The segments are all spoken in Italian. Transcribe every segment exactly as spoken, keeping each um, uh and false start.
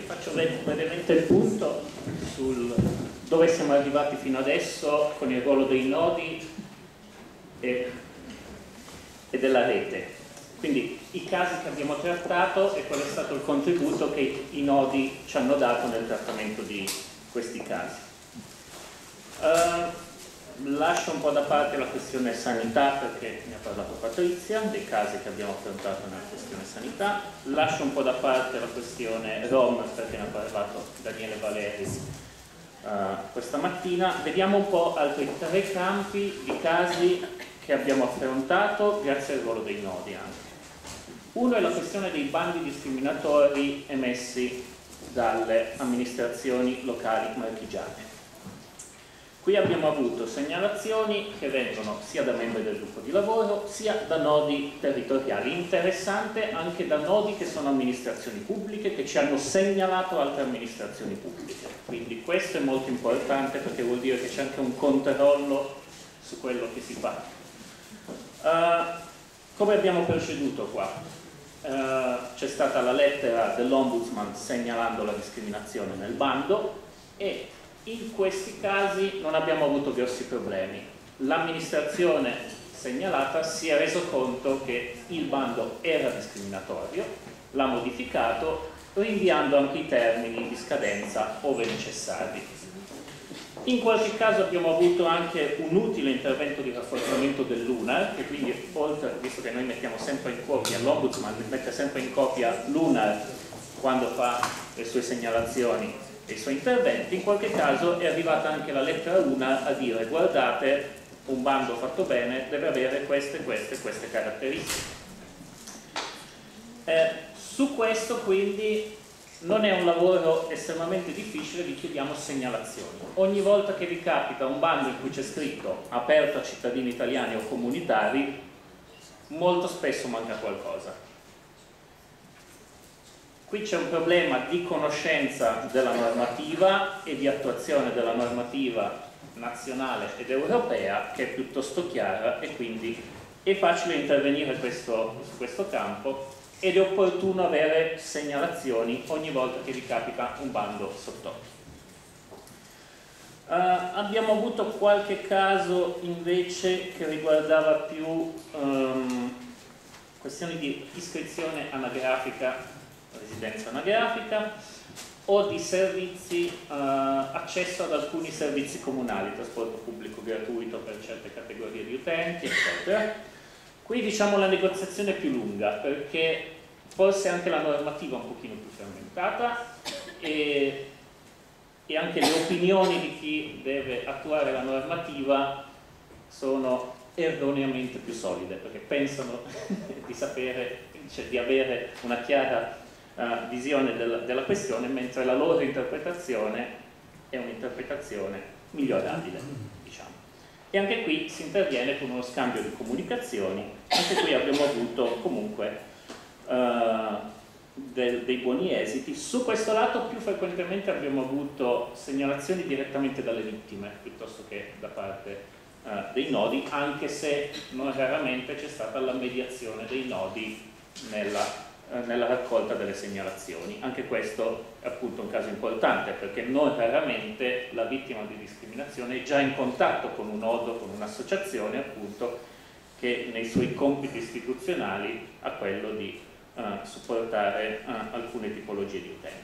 faccio brevemente il punto sul dove siamo arrivati fino adesso con il ruolo dei nodi e, e della rete. Quindi i casi che abbiamo trattato e qual è stato il contributo che i nodi ci hanno dato nel trattamento di questi casi. Uh, lascio un po' da parte la questione sanità perché ne ha parlato Patrizia, dei casi che abbiamo affrontato nella questione sanità. Lascio un po' da parte la questione Rom perché ne ha parlato Daniele Valeri uh, questa mattina. Vediamo un po' altri tre campi di casi che abbiamo affrontato grazie al ruolo dei nodi anche. Uno è la questione dei bandi discriminatori emessi dalle amministrazioni locali marchigiane. Qui abbiamo avuto segnalazioni che vengono sia da membri del gruppo di lavoro sia da nodi territoriali. Interessante anche da nodi che sono amministrazioni pubbliche che ci hanno segnalato altre amministrazioni pubbliche. Quindi questo è molto importante perché vuol dire che c'è anche un controllo su quello che si fa. Uh, come abbiamo proceduto qua? Uh, c'è stata la lettera dell'Ombudsman segnalando la discriminazione nel bando e in questi casi non abbiamo avuto grossi problemi. L'amministrazione segnalata si è reso conto che il bando era discriminatorio, l'ha modificato rinviando anche i termini di scadenza ove necessari. In qualche caso abbiamo avuto anche un utile intervento di rafforzamento dell'UNAR, che quindi, oltre, visto che noi mettiamo sempre in copia, l'Ombudsman mette sempre in copia l'UNAR quando fa le sue segnalazioni e i suoi interventi, in qualche caso è arrivata anche la lettera UNAR a dire guardate, un bando fatto bene deve avere queste, queste, queste caratteristiche. Eh, su questo quindi non è un lavoro estremamente difficile, vi chiediamo segnalazioni. Ogni volta che vi capita un bando in cui c'è scritto aperto a cittadini italiani o comunitari, molto spesso manca qualcosa. Qui c'è un problema di conoscenza della normativa e di attuazione della normativa nazionale ed europea che è piuttosto chiara e quindi è facile intervenire questo, su questo campo ed è opportuno avere segnalazioni ogni volta che vi capita un bando sott'occhio. Uh, abbiamo avuto qualche caso invece che riguardava più um, questioni di iscrizione anagrafica, residenza anagrafica o di servizi, uh, accesso ad alcuni servizi comunali, trasporto pubblico gratuito per certe categorie di utenti, eccetera. Qui diciamo la negoziazione è più lunga perché forse anche la normativa è un pochino più frammentata e, e anche le opinioni di chi deve attuare la normativa sono erroneamente più solide perché pensano di sapere, cioè di avere una chiara uh, visione della, della questione mentre la loro interpretazione è un'interpretazione migliorabile. E anche qui si interviene con uno scambio di comunicazioni, anche qui abbiamo avuto comunque uh, de dei buoni esiti. Su questo lato più frequentemente abbiamo avuto segnalazioni direttamente dalle vittime piuttosto che da parte uh, dei nodi, anche se non raramente c'è stata la mediazione dei nodi nella nella raccolta delle segnalazioni. Anche questo è appunto un caso importante perché non raramente la vittima di discriminazione è già in contatto con un nodo, con un'associazione appunto che nei suoi compiti istituzionali ha quello di uh, supportare uh, alcune tipologie di utenti.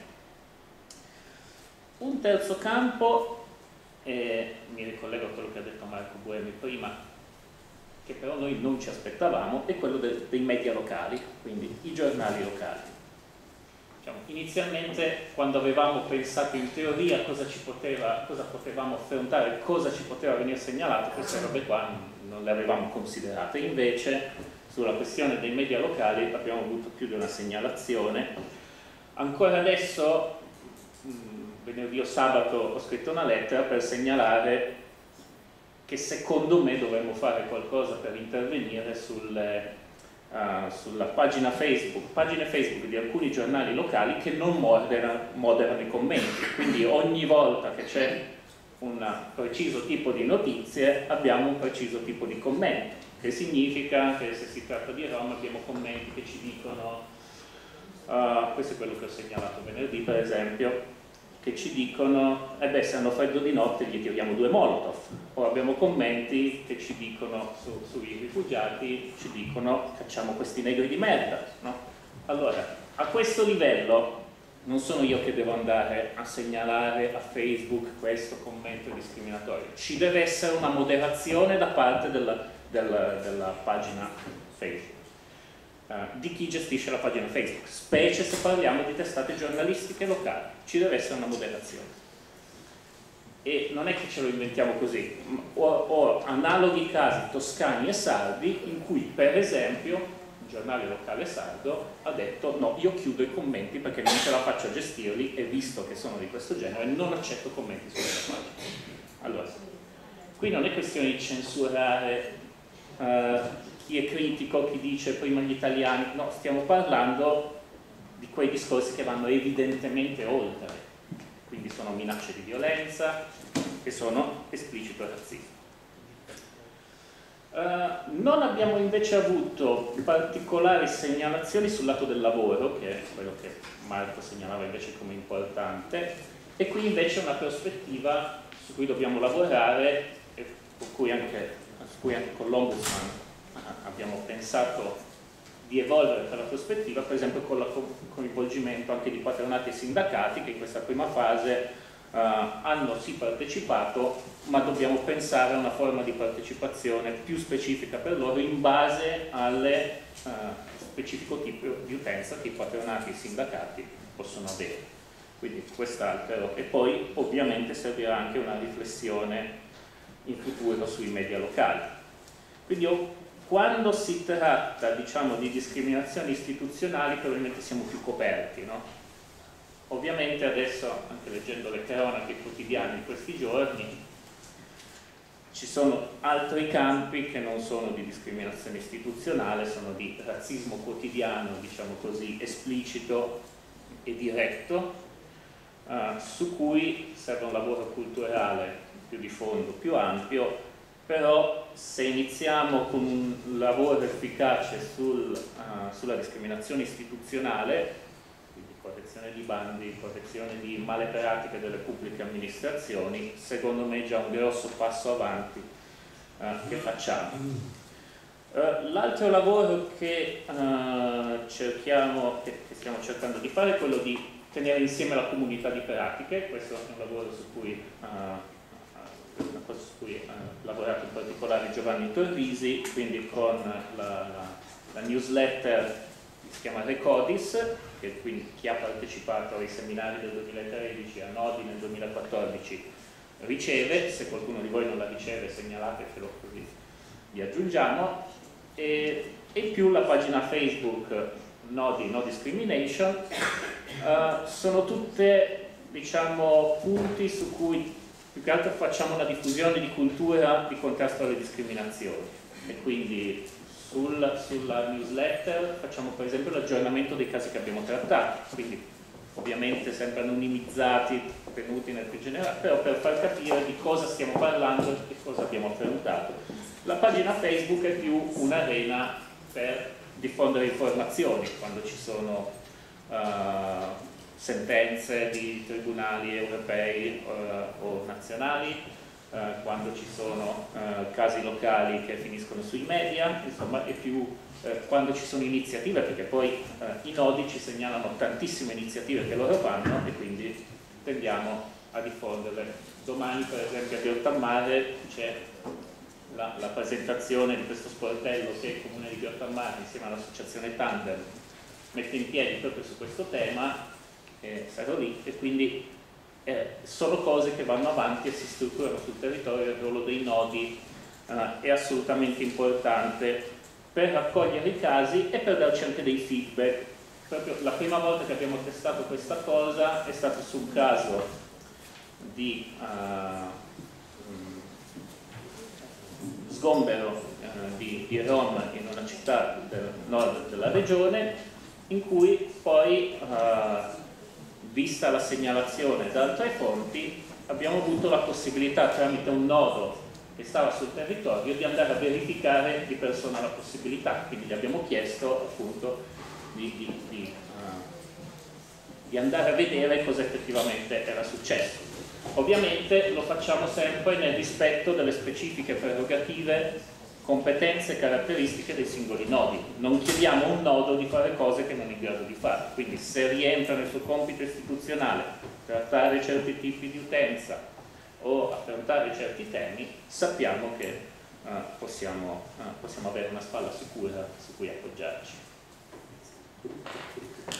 Un terzo campo, e mi ricollego a quello che ha detto Marco Buemi prima, che però noi non ci aspettavamo, è quello de dei media locali, quindi i giornali locali. Diciamo, inizialmente, quando avevamo pensato in teoria cosa, ci poteva, cosa potevamo affrontare, cosa ci poteva venire segnalato, queste robe qua non, non le avevamo considerate. Invece, sulla questione dei media locali abbiamo avuto più di una segnalazione. Ancora adesso, mh, venerdì o sabato, ho scritto una lettera per segnalare che secondo me dovremmo fare qualcosa per intervenire sulle, uh, sulla pagina Facebook, pagine Facebook di alcuni giornali locali che non moderano, moderano i commenti, quindi ogni volta che c'è un preciso tipo di notizie abbiamo un preciso tipo di commento, che significa che se si tratta di Roma abbiamo commenti che ci dicono Uh, questo è quello che ho segnalato venerdì, per esempio, che ci dicono, eh beh, se hanno freddo di notte gli tiriamo due Molotov. O abbiamo commenti che ci dicono, su, sui rifugiati, ci dicono, facciamo questi negri di merda, no? Allora, a questo livello non sono io che devo andare a segnalare a Facebook questo commento discriminatorio. Ci deve essere una moderazione da parte della, della, della pagina Facebook. Uh, di chi gestisce la pagina Facebook, specie se parliamo di testate giornalistiche locali, ci deve essere una moderazione. E non è che ce lo inventiamo così, ho, ho analoghi casi toscani e sardi in cui per esempio un giornale locale sardo ha detto no, io chiudo i commenti perché non ce la faccio a gestirli e visto che sono di questo genere non accetto commenti sulla pagina. Allora, qui non è questione di censurare uh, chi è critico, chi dice prima gli italiani, no, stiamo parlando di quei discorsi che vanno evidentemente oltre, quindi sono minacce di violenza, che sono esplicito razzismo. Uh, non abbiamo invece avuto particolari segnalazioni sul lato del lavoro, che è quello che Marco segnalava invece come importante, e qui invece una prospettiva su cui dobbiamo lavorare e con cui anche, su cui anche con l'Ombudsman abbiamo pensato di evolvere per la prospettiva, per esempio con il coinvolgimento anche di patronati e sindacati che in questa prima fase uh, hanno sì partecipato, ma dobbiamo pensare a una forma di partecipazione più specifica per loro in base alle uh, specifico tipo di utenza che i patronati e i sindacati possono avere. Quindi quest'altro, e poi ovviamente servirà anche una riflessione in futuro sui media locali. Quindi io, quando si tratta, diciamo, di discriminazioni istituzionali, probabilmente siamo più coperti, no? Ovviamente adesso, anche leggendo le cronache quotidiane in questi giorni, ci sono altri campi che non sono di discriminazione istituzionale, sono di razzismo quotidiano, diciamo così, esplicito e diretto, eh, su cui serve un lavoro culturale più di fondo, più ampio. Però se iniziamo con un lavoro efficace sul, uh, sulla discriminazione istituzionale, quindi correzione di bandi, correzione di male pratiche delle pubbliche amministrazioni, secondo me è già un grosso passo avanti uh, che facciamo. Uh, L'altro lavoro che, uh, cerchiamo, che, che stiamo cercando di fare è quello di tenere insieme la comunità di pratiche. Questo è un lavoro su cui uh, una cosa su cui ha lavorato in particolare Giovanni Torrisi, quindi con la, la, la newsletter che si chiama Recodis, che quindi chi ha partecipato ai seminari del duemilatredici, a Nodi nel duemilaquattordici riceve. Se qualcuno di voi non la riceve segnalatelo così vi aggiungiamo, e, e in più la pagina Facebook Nodi No Discrimination. Uh, sono tutte, diciamo, punti su cui più che altro facciamo una diffusione di cultura di contrasto alle discriminazioni, e quindi sul, sulla newsletter facciamo per esempio l'aggiornamento dei casi che abbiamo trattato, quindi ovviamente sempre anonimizzati, tenuti nel più generale, però per far capire di cosa stiamo parlando e cosa abbiamo affrontato. La pagina Facebook è più un'arena per diffondere informazioni quando ci sono uh, sentenze di tribunali europei uh, o nazionali, uh, quando ci sono uh, casi locali che finiscono sui media, insomma è più uh, quando ci sono iniziative, perché poi uh, i nodi ci segnalano tantissime iniziative che loro fanno e quindi tendiamo a diffonderle. Domani per esempio a Grottammare c'è la, la presentazione di questo sportello che il Comune di Grottammare insieme all'associazione Tandem mette in piedi proprio su questo tema. Eh, sarò lì, e quindi eh, sono cose che vanno avanti e si strutturano sul territorio. Il ruolo dei nodi eh, è assolutamente importante per raccogliere i casi e per darci anche dei feedback. Proprio la prima volta che abbiamo testato questa cosa è stato su un caso di uh, sgombero uh, di, di Rom in una città del nord della regione, in cui poi uh, vista la segnalazione da altre fonti, abbiamo avuto la possibilità, tramite un nodo che stava sul territorio, di andare a verificare di persona la possibilità. Quindi gli abbiamo chiesto appunto di, di, di uh, di andare a vedere cosa effettivamente era successo. Ovviamente lo facciamo sempre nel rispetto delle specifiche prerogative, competenze e caratteristiche dei singoli nodi. Non chiediamo a un nodo di fare cose che non è in grado di fare, quindi se rientra nel suo compito istituzionale trattare certi tipi di utenza o affrontare certi temi, sappiamo che uh, possiamo, uh, possiamo avere una spalla sicura su cui appoggiarci.